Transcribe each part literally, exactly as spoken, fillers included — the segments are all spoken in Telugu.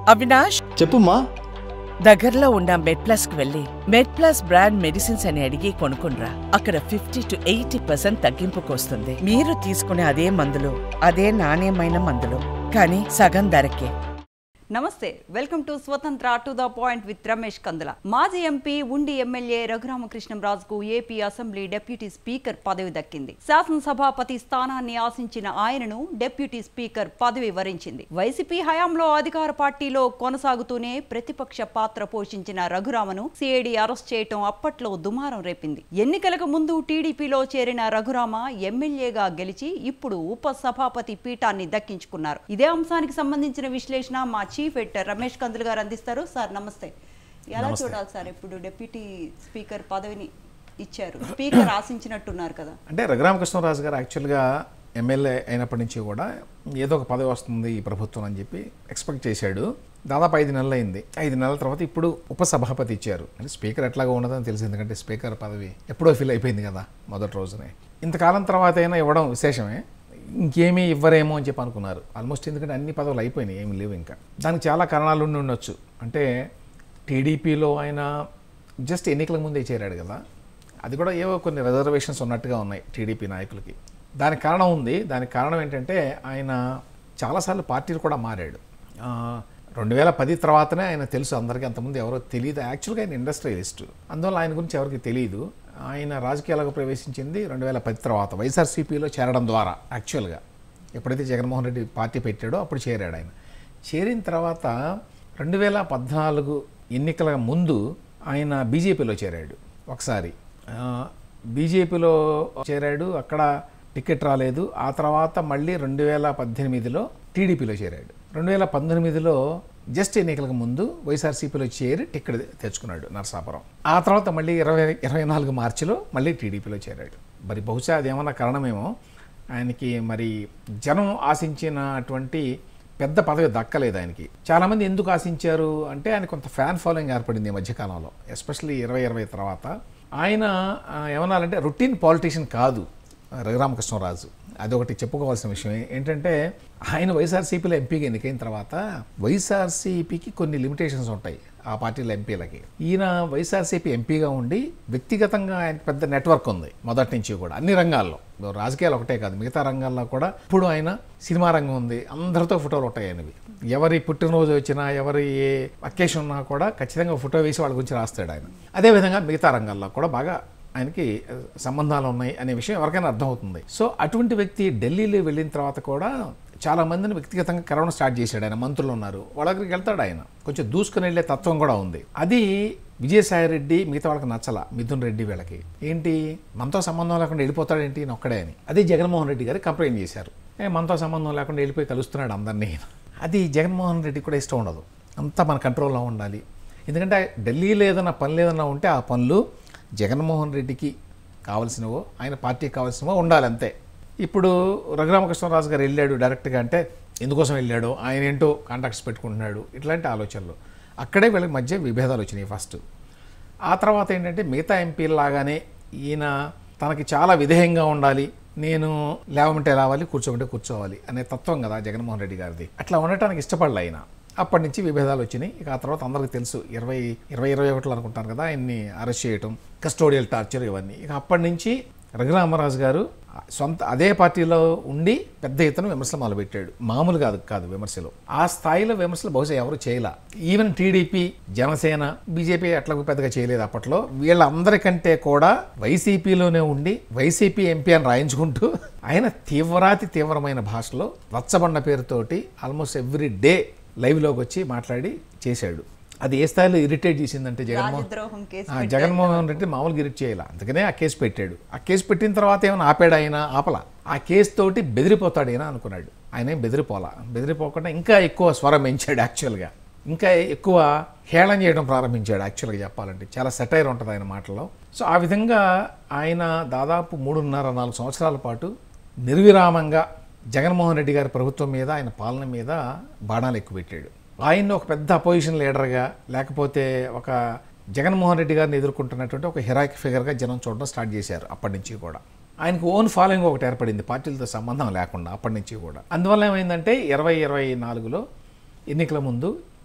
అవినాష్ చెప్పుమా. దగ్గరలో ఉన్న మెడ్ ప్లస్ కు వెళ్ళి మెడ్ ప్లస్ బ్రాండ్ మెడిసిన్స్ అని అడిగి కొనుక్కునరా. అక్కడ ఫిఫ్టీ టు ఎయిటీ పర్సెంట్ తగ్గింపుకు వస్తుంది. మీరు తీసుకునే అదే మందులు, అదే నాణ్యమైన మందులు, కానీ సగం ధరకే. నమస్తే, welcome to Swatantra to the point with Ramesh Kandula. మాజీ ఎంపీ ఉండి ఎమ్మెల్యే రఘురామకృష్ణంరాజుకు ఏపీ అసెంబ్లీ డిప్యూటీ స్పీకర్ పదవి దక్కింది. శాసనసభాపతి స్థానాన్ని ఆశించిన ఆయనను డిప్యూటీ స్పీకర్ పదవి వరించింది. వైసీపీ హయాంలో అధికార పార్టీలో కొనసాగుతూనే ప్రతిపక్ష పాత్ర పోషించిన రఘురామను సిఐడి అరెస్ట్ చేయటం అప్పట్లో దుమారం రేపింది. ఎన్నికలకు ముందు టీడీపీలో చేరిన రఘురామ ఎమ్మెల్యేగా గెలిచి ఇప్పుడు ఉప సభాపతి పీఠాన్ని దక్కించుకున్నారు. ఇదే అంశానికి సంబంధించిన విశ్లేషణ మా చీఫ్ ఎడిటర్ రమేష్ కందులు గారు అందిస్తారు. సార్ నమస్తే. ఎలా చూడాలి సార్ ఇప్పుడు డిప్యూటీ స్పీకర్ పదవిని ఇచ్చారు, స్పీకర్ ఆశించినట్టున్నారు కదా? అంటే రఘురామకృష్ణరాజు గారు యాక్చువల్గా ఎమ్మెల్యే అయినప్పటి నుంచి కూడా ఏదో ఒక పదవి వస్తుంది ఈ ప్రభుత్వం అని చెప్పి ఎక్స్పెక్ట్ చేశాడు. దాదాపు ఐదు నెలలు అయింది. ఐదు నెలల తర్వాత ఇప్పుడు ఉపసభాపతి ఇచ్చారు. అంటే స్పీకర్ ఎట్లాగా ఉండదని తెలిసింది, ఎందుకంటే స్పీకర్ పదవి ఎప్పుడో ఫిల్ అయిపోయింది కదా మొదటి రోజునే. ఇంతకాలం తర్వాత అయినా ఇవ్వడం విశేషమే. ఇంకేమీ ఇవ్వరేమో అని చెప్పి అనుకున్నారు ఆల్మోస్ట్, ఎందుకంటే అన్ని పదవులు అయిపోయినాయి, ఏమి లేవు ఇంకా. దానికి చాలా కారణాలు ఉండి ఉండొచ్చు. అంటే టీడీపీలో ఆయన జస్ట్ ఎన్నికల ముందే చేరాడు కదా, అది కూడా ఏవో కొన్ని రిజర్వేషన్స్ ఉన్నట్టుగా ఉన్నాయి టీడీపీ నాయకులకి. దానికి కారణం ఉంది. దానికి కారణం ఏంటంటే ఆయన చాలాసార్లు పార్టీలు కూడా మారాడు. రెండు వేల పది తర్వాతనే ఆయన తెలుసు అందరికీ, అంతకుముందు ఎవరో తెలియదు. యాక్చువల్గా ఆయన ఇండస్ట్రియలిస్ట్, అందువల్ల ఆయన గురించి ఎవరికి తెలియదు. ఆయన రాజకీయాలకు ప్రవేశించింది రెండు వేల పది తర్వాత వైఎస్ఆర్సీపీలో చేరడం ద్వారా. యాక్చువల్గా ఎప్పుడైతే జగన్మోహన్ రెడ్డి పార్టీ పెట్టాడో అప్పుడు చేరాడు ఆయన. చేరిన తర్వాత రెండు వేల పద్నాలుగు ఎన్నికల ముందు ఆయన బీజేపీలో చేరాడు ఒకసారి. బీజేపీలో చేరాడు, అక్కడ టికెట్ రాలేదు. ఆ తర్వాత మళ్ళీ రెండు వేల పద్దెనిమిదిలో టీడీపీలో చేరాడు. రెండు వేల పంతొమ్మిదిలో జస్ట్ ఎన్నికలకు ముందు వైఎస్ఆర్సీపీలో చేరి టికెట్ తెచ్చుకున్నాడు నరసాపురం. ఆ తర్వాత మళ్ళీ ఇరవై ఇరవై నాలుగు మార్చిలో మళ్ళీ టీడీపీలో చేరాడు. మరి బహుశా అదేమన్నా కారణమేమో ఆయనకి మరి జనం ఆశించినటువంటి పెద్ద పదవి దక్కలేదు ఆయనకి. చాలామంది ఎందుకు ఆశించారు అంటే ఆయన కొంత ఫ్యాన్ ఫాలోయింగ్ ఏర్పడింది ఈ మధ్యకాలంలో, ఎస్పెషల్లీ ఇరవై ఇరవై తర్వాత. ఆయన ఏమన్నారంటే రొటీన్ పాలిటీషియన్ కాదు రఘురామకృష్ణరాజు. అదొకటి చెప్పుకోవాల్సిన విషయం ఏంటంటే ఆయన వైఎస్ఆర్సీపీలో ఎంపీగా ఎన్నికైన తర్వాత వైఎస్ఆర్సీపీకి కొన్ని లిమిటేషన్స్ ఉంటాయి ఆ పార్టీల ఎంపీలకి. ఈయన వైఎస్ఆర్సీపీ ఎంపీగా ఉండి వ్యక్తిగతంగా ఆయన పెద్ద నెట్వర్క్ ఉంది మొదటి నుంచి కూడా, అన్ని రంగాల్లో. రాజకీయాలు ఒకటే కాదు, మిగతా రంగాల్లో కూడా. ఇప్పుడు ఆయన సినిమా రంగం ఉంది, అందరితో ఫోటోలు ఉంటాయి ఆయనవి. ఎవరి పుట్టినరోజు వచ్చినా, ఎవరి ఏ అకేషన్ ఉన్నా కూడా ఖచ్చితంగా ఫోటో వేసి వాళ్ళ గురించి రాస్తాడు ఆయన. అదేవిధంగా మిగతా రంగాల్లో కూడా బాగా ఆయనకి సంబంధాలు ఉన్నాయి అనే విషయం ఎవరికైనా అర్థమవుతుంది. సో అటువంటి వ్యక్తి ఢిల్లీలో వెళ్ళిన తర్వాత కూడా చాలా మందిని వ్యక్తిగతంగా కలవడం స్టార్ట్ చేశాడు. ఆయన మంత్రులు ఉన్నారు, వాళ్ళ దగ్గరికి వెళ్తాడు. ఆయన కొంచెం దూసుకుని వెళ్ళే తత్వం కూడా ఉంది. అది విజయసాయి రెడ్డి మిగతా వాళ్ళకి నచ్చల, మిథున్ రెడ్డి వీళ్ళకి. ఏంటి మనతో సంబంధం లేకుండా వెళ్ళిపోతాడు ఏంటి ఒక్కడే అని. అదే జగన్మోహన్ రెడ్డి గారు కంప్లైంట్ చేశారు, ఏ మనతో సంబంధం లేకుండా వెళ్ళిపోయి కలుస్తున్నాడు అందరినీ. అది జగన్మోహన్ రెడ్డి కూడా ఇష్టం ఉండదు, అంతా మన కంట్రోల్లో ఉండాలి. ఎందుకంటే ఢిల్లీలో ఏదైనా పని లేదన్నా ఉంటే ఆ పనులు జగన్మోహన్ రెడ్డికి కావాల్సినవో ఆయన పార్టీకి కావాల్సినవో ఉండాలి, అంతే. ఇప్పుడు రఘురామకృష్ణరాజు గారు వెళ్ళాడు డైరెక్ట్గా అంటే ఎందుకోసం వెళ్ళాడు, ఆయన ఏంటో కాంటాక్ట్స్ పెట్టుకుంటున్నాడు, ఇట్లాంటి ఆలోచనలు. అక్కడే వీళ్ళకి మధ్య విభేదాలు వచ్చినాయి ఫస్ట్. ఆ తర్వాత ఏంటంటే మిగతా ఎంపీలాగానే ఈయన తనకి చాలా విధేయంగా ఉండాలి, నేను లేవమంటే లేవాలి, కూర్చోమంటే కూర్చోవాలి అనే తత్వం కదా జగన్మోహన్ రెడ్డి గారిది. అట్లా ఉండటానికి ఇష్టపడలే ఆయన. అప్పటి నుంచి విభేదాలు వచ్చినాయి. ఇక ఆ తర్వాత అందరికీ తెలుసు, ఇరవై ఇరవై ఇరవై ఒకటిలో అనుకుంటాను కదా ఆయన్ని అరెస్ట్ చేయటం, కస్టోడియల్ టార్చర్, ఇవన్నీ. ఇక అప్పటి నుంచి రఘురామరాజు గారు సొంత అదే పార్టీలో ఉండి పెద్ద ఎత్తున విమర్శలు మొదలుపెట్టాడు. మామూలు కాదు కాదు విమర్శలు. ఆ స్థాయిలో విమర్శలు బహుశా ఎవరు చేయలే. ఈవెన్ టీడీపీ, జనసేన, బీజేపీ అట్లా పెద్దగా చేయలేదు అప్పట్లో. వీళ్ళందరికంటే కూడా వైసీపీలోనే ఉండి వైసీపీ ఎంపీ అని రాయించుకుంటూ ఆయన తీవ్రాతి తీవ్రమైన భాషలో రచ్చబండ పేరుతోటి ఆల్మోస్ట్ ఎవ్రీ డే లైవ్లోకి వచ్చి మాట్లాడి చేశాడు. అది ఏ స్థాయిలో ఇరిటేట్ చేసిందంటే జగన్మోహన్ జగన్మోహన్ రెడ్డి మామూలుగా ఇరిట్ చేయాలి, అందుకనే ఆ కేసు పెట్టాడు. ఆ కేసు పెట్టిన తర్వాత ఏమైనా ఆపాడు ఆయన? ఆపలా. ఆ కేసు తోటి బెదిరిపోతాడు ఆయన అనుకున్నాడు. ఆయన ఏం బెదిరిపోలా. బెదిరిపోకుండా ఇంకా ఎక్కువ స్వరం పెంచాడు. యాక్చువల్గా ఇంకా ఎక్కువ హేళన చేయడం ప్రారంభించాడు. యాక్చువల్గా చెప్పాలంటే చాలా సెటైర్ ఉంటుంది ఆయన మాటల్లో. సో ఆ విధంగా ఆయన దాదాపు మూడున్నర నాలుగు సంవత్సరాల పాటు నిర్విరామంగా జగన్మోహన్ రెడ్డి గారి ప్రభుత్వం మీద, ఆయన పాలన మీద బాణాలు ఎక్కువ పెట్టాడు. ఆయన్ని ఒక పెద్ద అపోజిషన్ లీడర్గా, లేకపోతే ఒక జగన్మోహన్ రెడ్డి గారిని ఎదుర్కొంటున్నటువంటి ఒక హెరాయిక్ ఫిగర్గా జనం చూడడం స్టార్ట్ చేశారు అప్పటి నుంచి కూడా. ఆయనకు ఓన్ ఫాలోయింగ్ ఒకటి ఏర్పడింది పార్టీలతో సంబంధం లేకుండా అప్పటి నుంచి కూడా. అందువల్ల ఏమైందంటే ఇరవై ఇరవై నాలుగులో ఎన్నికల ముందు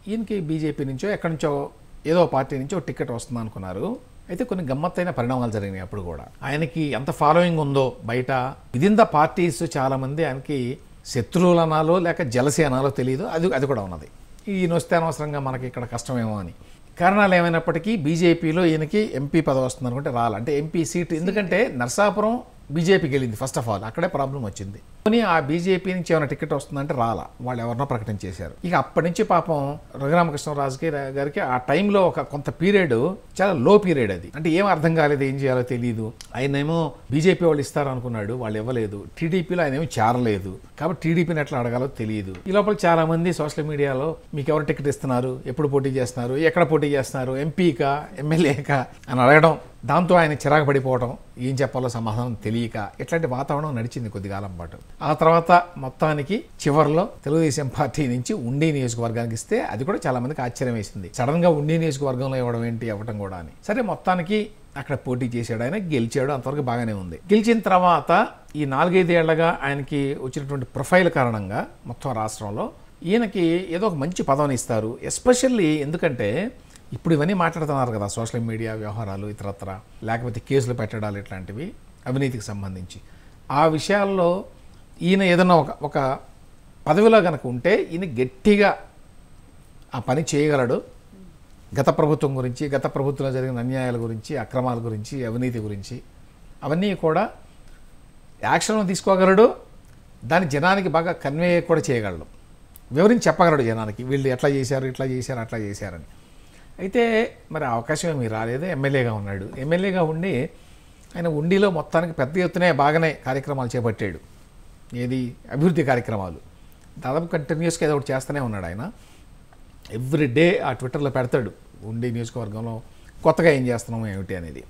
ఈయనకి బీజేపీ నుంచో ఎక్కడి నుంచో ఏదో పార్టీ నుంచో టికెట్ వస్తుంది అనుకున్నారు. అయితే కొన్ని గమ్మత్తైన పరిణామాలు జరిగినాయి. అప్పుడు కూడా ఆయనకి ఎంత ఫాలోయింగ్ ఉందో బయట విదిన్ ద పార్టీస్ చాలామంది ఆయనకి శత్రువులు అనాలో లేక జలసి అనాలో తెలియదు. అది అది కూడా ఉన్నది. ఈయన వస్తే అనవసరంగా మనకి ఇక్కడ కష్టమేమో అని. కారణాలు ఏమైనప్పటికీ బీజేపీలో ఈయనకి ఎంపీ పదవి వస్తుంది అనుకుంటే రాలి, అంటే ఎంపీ సీట్. ఎందుకంటే నర్సాపురం బీజేపీకి వెళ్ళింది ఫస్ట్ ఆఫ్ ఆల్, అక్కడే ప్రాబ్లం వచ్చింది. కానీ ఆ బీజేపీ నుంచి ఏమైనా టికెట్ వస్తుందంటే రాలా, వాళ్ళు ఎవరినో ప్రకటించేశారు. ఇక అప్పటి నుంచి పాపం రఘురామకృష్ణరాజుకి గారికి ఆ టైంలో ఒక కొంత పీరియడ్ చాలా లో పీరియడ్ అది. అంటే ఏం అర్థం కాలేదు, ఏం చేయాలో తెలియదు. ఆయనేమో బీజేపీ వాళ్ళు ఇస్తారు అనుకున్నాడు, వాళ్ళు ఇవ్వలేదు. టీడీపీలో ఆయన ఏమో చేరలేదు, కాబట్టి టీడీపీని ఎట్లా అడగాలో తెలియదు. ఈ లోపల చాలా మంది సోషల్ మీడియాలో మీకు ఎవరు టికెట్ ఇస్తున్నారు, ఎప్పుడు పోటీ చేస్తున్నారు, ఎక్కడ పోటీ చేస్తున్నారు, ఎంపీకా ఎమ్మెల్యేకా అని అడగడం, దాంతో ఆయన చిరాకు పడిపోవడం, ఏం చెప్పాలో సమాధానం తెలియక ఇట్లాంటి వాతావరణం నడిచింది కొద్దికాలం పాటు. ఆ తర్వాత మొత్తానికి చివరిలో తెలుగుదేశం పార్టీ నుంచి ఉండి నియోజకవర్గానికి ఇస్తే అది కూడా చాలా మందికి ఆశ్చర్యం వేసింది. సడన్ గా ఉండి నియోజకవర్గంలో ఇవ్వడం ఏంటి, ఇవ్వడం కూడా అని. సరే మొత్తానికి అక్కడ పోటీ చేశాడు, ఆయన గెలిచాడు, అంతవరకు బాగానే ఉంది. గెలిచిన తర్వాత ఈ నాలుగైదేళ్లగా ఆయనకి వచ్చినటువంటి ప్రొఫైల్ కారణంగా మొత్తం రాష్ట్రంలో ఈయనకి ఏదో ఒక మంచి పదవిని ఇస్తారు. ఎస్పెషల్లీ ఎందుకంటే ఇప్పుడు ఇవన్నీ మాట్లాడుతున్నారు కదా, సోషల్ మీడియా వ్యవహారాలు ఇతరత్ర, లేకపోతే కేసులు పెట్టడాలు ఇట్లాంటివి అవినీతికి సంబంధించి. ఆ విషయాల్లో ఈయన ఏదైనా ఒక ఒక పదవిలో కనుక ఉంటే ఈయన గట్టిగా ఆ పని చేయగలడు. గత ప్రభుత్వం గురించి, గత ప్రభుత్వంలో జరిగిన అన్యాయాల గురించి, అక్రమాల గురించి, అవినీతి గురించి అవన్నీ కూడా యాక్షన్లో తీసుకోగలడు. దాని జనానికి బాగా కన్వే కూడా చేయగలడు, వివరించి చెప్పగలడు జనానికి, వీళ్ళు ఎట్లా చేశారు, ఇట్లా చేశారు, అట్లా చేశారని. అయితే మరి అవకాశం ఏమీ రాలేదు. ఎమ్మెల్యేగా ఉన్నాడు. ఎమ్మెల్యేగా ఉండి ఆయన ఉండిలో మొత్తానికి పెద్ద ఎత్తునే బాగానే కార్యక్రమాలు చేపట్టాడు. ఏది అభివృద్ధి కార్యక్రమాలు దాదాపు కంటిన్యూస్గా ఏదో ఒకటి చేస్తూనే ఉన్నాడు ఆయన. ఎవ్రీ డే ఆ ట్విట్టర్లో పెడతాడు ఉండి నియోజకవర్గంలో కొత్తగా ఏం చేస్తున్నాము ఏమిటి అనేది.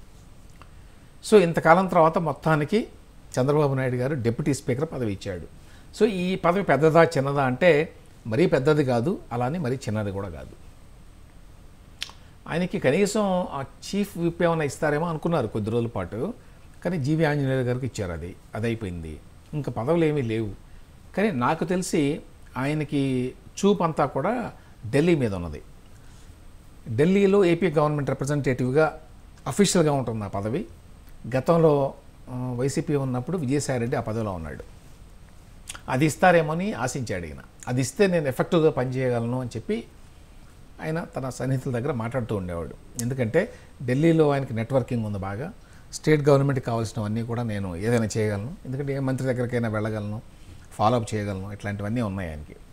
సో ఇంతకాలం తర్వాత మొత్తానికి చంద్రబాబు నాయుడు గారు డిప్యూటీ స్పీకర్ పదవి ఇచ్చాడు. సో ఈ పదవి పెద్దదా చిన్నదా అంటే మరీ పెద్దది కాదు, అలానే మరీ చిన్నది కూడా కాదు. ఆయనకి కనీసం ఆ చీఫ్ విప్ ఏమైనా ఇస్తారేమో అనుకున్నారు కొద్ది రోజుల పాటు, కానీ జీవి ఆంజనేయులు గారికి ఇచ్చారు. అది అది అయిపోయింది. ఇంకా పదవులు ఏమీ లేవు. కానీ నాకు తెలిసి ఆయనకి చూపు అంతా కూడా ఢిల్లీ మీద ఉన్నది. ఢిల్లీలో ఏపీ గవర్నమెంట్ రిప్రజెంటేటివ్గా అఫీషియల్గా ఉంటుంది ఆ పదవి. గతంలో వైసీపీ ఉన్నప్పుడు విజయసాయిరెడ్డి ఆ పదవిలో ఉన్నాడు. అది ఇస్తారేమో అని ఆశించాడు ఈయన. అది ఇస్తే నేను ఎఫెక్టివ్గా పనిచేయగలను అని చెప్పి ఆయన తన సన్నిహితుల దగ్గర మాట్లాడుతూ ఉండేవాడు. ఎందుకంటే ఢిల్లీలో ఆయనకి నెట్వర్కింగ్ ఉంది బాగా. స్టేట్ గవర్నమెంట్కి కావాల్సినవన్నీ కూడా నేను ఏదైనా చేయగలను, ఎందుకంటే ఏ మంత్రి దగ్గరికైనా వెళ్ళగలను, ఫాలోఅప్ చేయగలను, ఇట్లాంటివన్నీ ఉన్నాయి ఆయనకి.